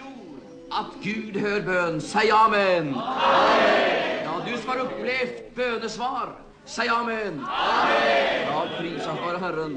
tror att Gud hör bön, säg amen. Amen. Ja, du som har upplevt bönesvar, säg amen. Amen. Ja, prisat vare Herren.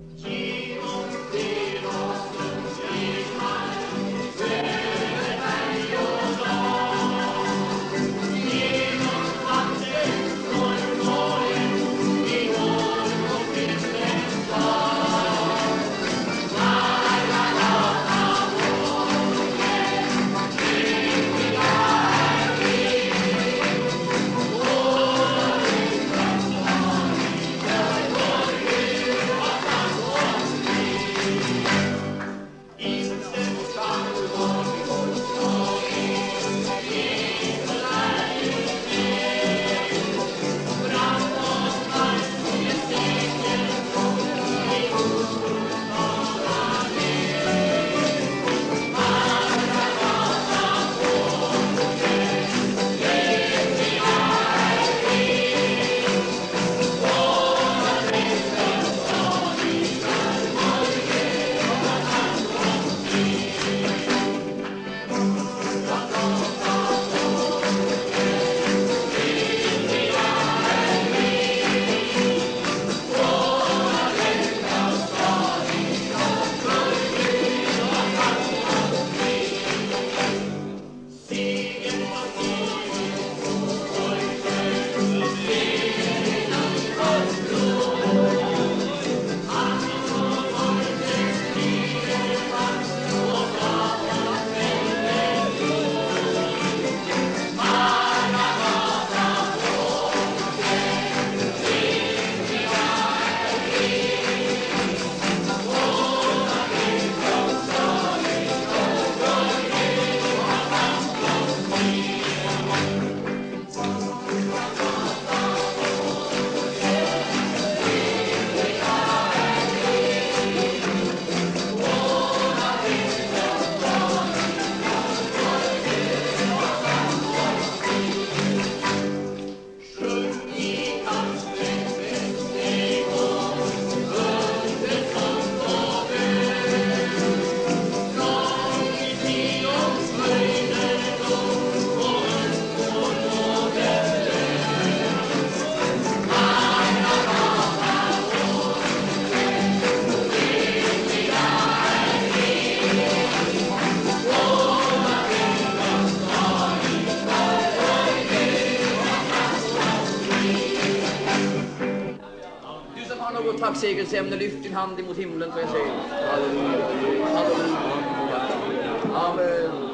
Tacksägelseämne, lyft din hand emot himlen, får jag säga. Halleluja. Halleluja. Amen.